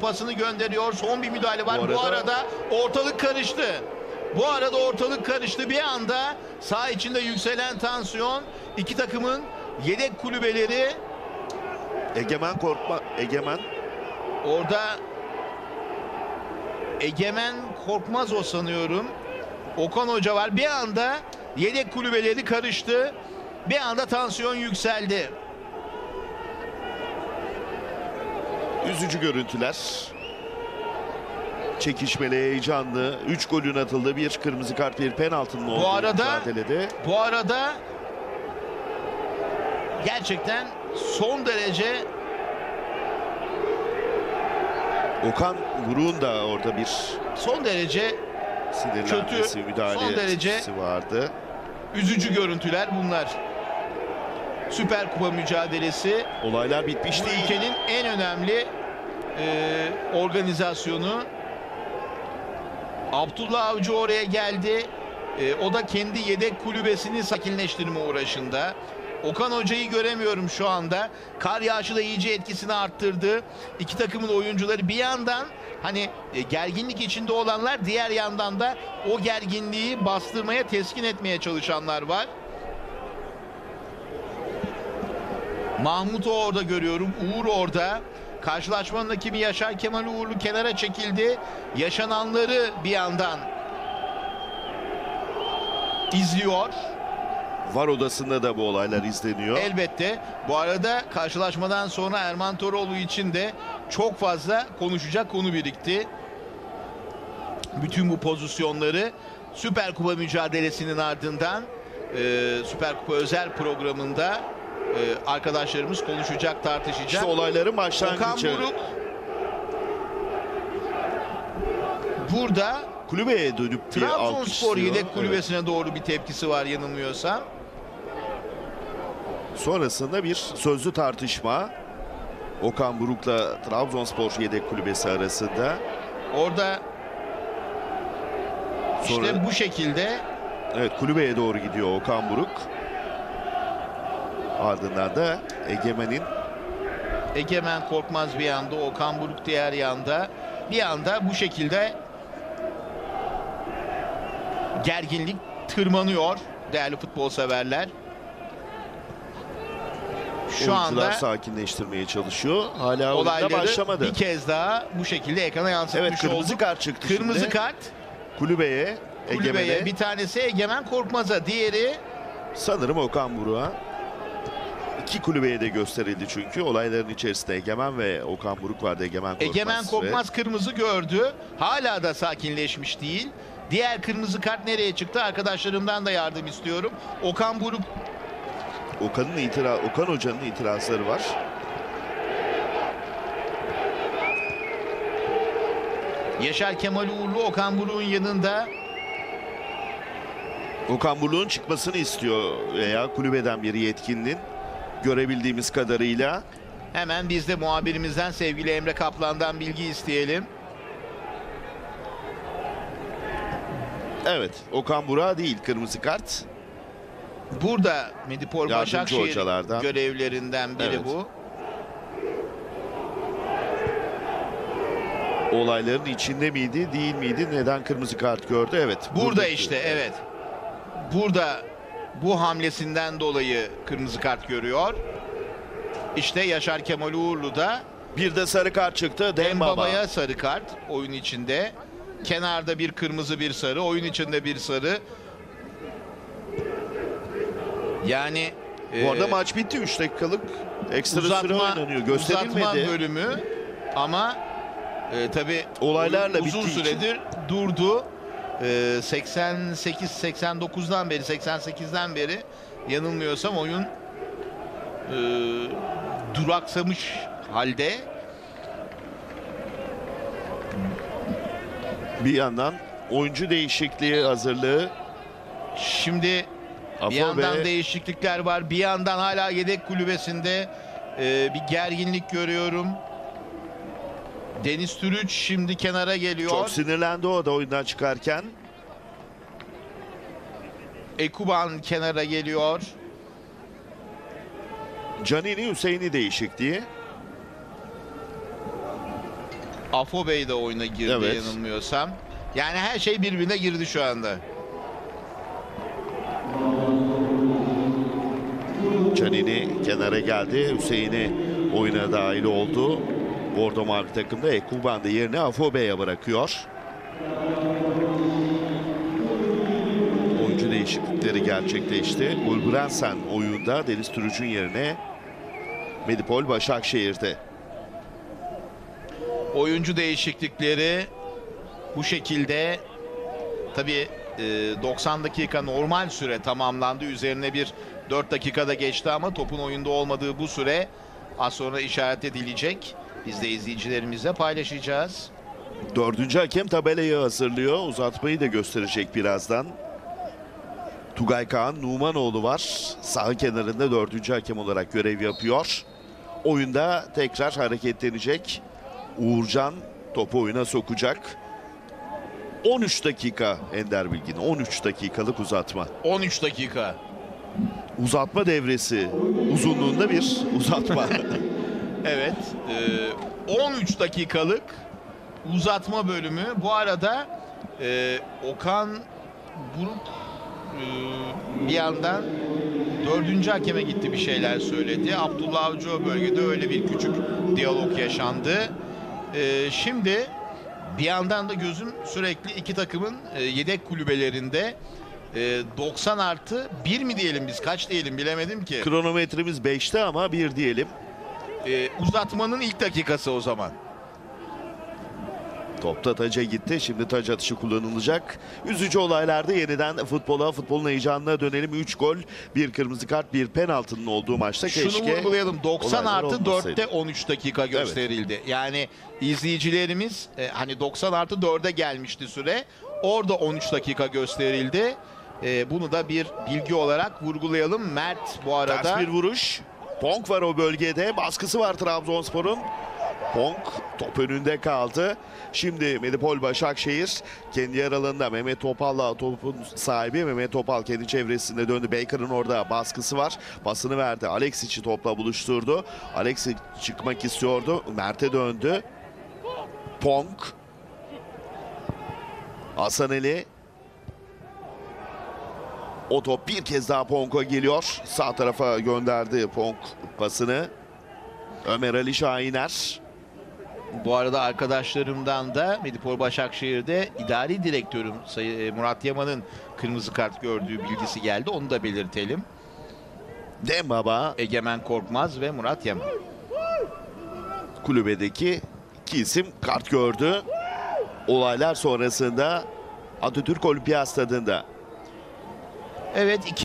pasını gönderiyor. Son bir müdahale var. Bu arada ortalık karıştı. Bir anda saha içinde yükselen tansiyon. İki takımın yedek kulübeleri. Egemen. Orada Egemen Korkmaz o sanıyorum. Okan Hoca var. Bir anda yedek kulübeleri karıştı. Bir anda tansiyon yükseldi. Üzücü görüntüler. Çekişmeli, heyecanlı. 3 golün atıldığı bir kırmızı kart, bir penaltının olduğu mücadelede. Bu arada gerçekten son derece Okan Buruk'un da orada bir sinirlenmesi, müdahalesi vardı. Üzücü görüntüler bunlar. Süper Kupa mücadelesi. Olaylar bitmiş değil. Ülkenin en önemli organizasyonu. Abdullah Avcı oraya geldi. O da kendi yedek kulübesini sakinleştirme uğraşında. Okan Hoca'yı göremiyorum şu anda. Kar yağışı da iyice etkisini arttırdı. İki takımın oyuncuları bir yandan hani gerginlik içinde olanlar, diğer yandan da o gerginliği bastırmaya, teskin etmeye çalışanlar var. Mahmut'u orada görüyorum. Uğur orada. Karşılaşmanın hakemi Yaşar Kemal Uğurlu kenara çekildi. Yaşananları bir yandan izliyor. VAR odasında da bu olaylar izleniyor. Elbette. Bu arada karşılaşmadan sonra Erman Toroğlu için de çok fazla konuşacak konu birikti. Bütün bu pozisyonları Süper Kupa mücadelesinin ardından Süper Kupa özel programında arkadaşlarımız konuşacak, tartışacak. İşte olayların başlangıcı. Okan Buruk burada kulübeye dönüp Trabzonspor yedek kulübesine doğru bir tepkisi var yanılmıyorsam. Sonrasında bir sözlü tartışma Okan Buruk'la Trabzonspor yedek kulübesi arasında. Orada işte bu şekilde. Evet, kulübeye doğru gidiyor Okan Buruk. Ardından da Egemen Korkmaz bir yanda, Okan Buruk diğer yanda. Bir anda bu şekilde gerginlik tırmanıyor değerli futbol severler. Şu anda sakinleştirmeye çalışıyor. Hala olayları başlamadı. Bir kez daha bu şekilde ekrana yansıtmış evet, kırmızı kart çıktı. Kırmızı kart kulübeye, Egemen'e. Bir tanesi Egemen Korkmaz'a, diğeri sanırım Okan Buruk'a. İki kulübeye de gösterildi çünkü. Olayların içerisinde Egemen ve Okan Buruk vardı. Egemen Korkmaz kırmızı gördü. Hala da sakinleşmiş değil. Diğer kırmızı kart nereye çıktı? Arkadaşlarımdan da yardım istiyorum. Okan Buruk. Okan Hoca'nın itirazları var. Yaşar Kemal Uğurlu Okan Buruk'un yanında. Okan Buruk'un çıkmasını istiyor veya kulübeden bir yetkinin, görebildiğimiz kadarıyla. Hemen biz de muhabirimizden sevgili Emre Kaplan'dan bilgi isteyelim. Evet, Okan Buruk'a değil kırmızı kart. Burada Medipol Başakşehir görevlilerinden biri, evet. Bu. Olayların içinde miydi, değil miydi? Neden kırmızı kart gördü? Evet. Burada işte, evet. Burada bu hamlesinden dolayı kırmızı kart görüyor. İşte Yaşar Kemal Uğurlu da. Bir de sarı kart çıktı. Dembaba'ya sarı kart oyun içinde. Kenarda bir kırmızı, bir sarı. Oyun içinde bir sarı. Yani bu arada maç bitti. 3 dakikalık ekstra süre oynanıyor. Gösterilmedi. Uzatma bölümü ama tabii olaylarla uzun süredir durdu. 88-89'dan beri, 88'den beri yanılmıyorsam oyun duraksamış halde. Bir yandan oyuncu değişikliği hazırlığı. Şimdi bir yandan değişiklikler var. Bir yandan hala yedek kulübesinde bir gerginlik görüyorum. Deniz Türüç şimdi kenara geliyor. Çok sinirlendi o da oyundan çıkarken. Ekuban kenara geliyor. Canini Hüseyin'i değişikliği. Afobe de oyuna girdi Evet. yanılmıyorsam. Yani her şey birbirine girdi şu anda. Canini kenara geldi. Hüseyin'i oyuna dahil oldu. Bordo mavi takımda Ekuban da yerine Afobe'ye bırakıyor. Oyuncu değişiklikleri gerçekleşti. Gulbransen oyunda, Deniz Türüc'ün yerine Medipol Başakşehir'de. Oyuncu değişiklikleri bu şekilde. Tabii 90 dakika normal süre tamamlandı. Üzerine bir 4 dakikada geçti ama topun oyunda olmadığı bu süre az sonra işaret edilecek. Biz de izleyicilerimizle paylaşacağız. Dördüncü hakem tabelayı hazırlıyor. Uzatmayı da gösterecek birazdan. Tugay Kaan Numanoğlu var. Sağ kenarında dördüncü hakem olarak görev yapıyor. Oyunda tekrar hareketlenecek. Uğurcan topu oyuna sokacak. 13 dakika Ender Bilgin. 13 dakikalık uzatma. 13 dakika. Uzatma devresi uzunluğunda bir uzatma. Evet. 13 dakikalık uzatma bölümü. Bu arada Okan Buruk bir yandan dördüncü hakeme gitti, bir şeyler söyledi. Abdullah Avcı o bölgede, öyle bir küçük diyalog yaşandı. Şimdi bir yandan da gözüm sürekli iki takımın yedek kulübelerinde. 90+1 mi diyelim biz, kaç diyelim bilemedim ki. Kronometremiz 5'te ama 1 diyelim. Uzatmanın ilk dakikası o zaman. Topta taca gitti. Şimdi taç atışı kullanılacak. Üzücü olaylarda yeniden futbolun heyecanına dönelim. 3 gol, 1 kırmızı kart, 1 penaltının olduğu maçta Şunu keşke vurgulayalım. 90 olaylar artı olmasaydı. 4'te 13 dakika gösterildi. Yani izleyicilerimiz hani 90 artı 4'e gelmişti süre. Orada 13 dakika gösterildi. Bunu da bir bilgi olarak vurgulayalım. Mert bu arada. Ters bir vuruş. Ponk var o bölgede. Baskısı var Trabzonspor'un. Ponk top önünde kaldı. Şimdi Medipol Başakşehir kendi yer alanında Mehmet Topal'la topun sahibi. Mehmet Topal kendi çevresinde döndü. Baker'ın orada baskısı var. Pasını verdi. Alexic'i topla buluşturdu. Alexic çıkmak istiyordu. Mert'e döndü. Ponk. Hasaneli. O top bir kez daha Ponk'a geliyor. Sağ tarafa gönderdi Ponk pasını. Ömer Ali Şahiner. Bu arada arkadaşlarımdan da Medipol Başakşehir'de idari direktörüm Murat Yaman'ın kırmızı kart gördüğü bilgisi geldi. Onu da belirtelim. Dembaba Egemen Korkmaz ve Murat Yaman. kulübedeki iki isim kart gördü. Olaylar sonrasında Atatürk Olimpiyat Stadı'nda. Evet,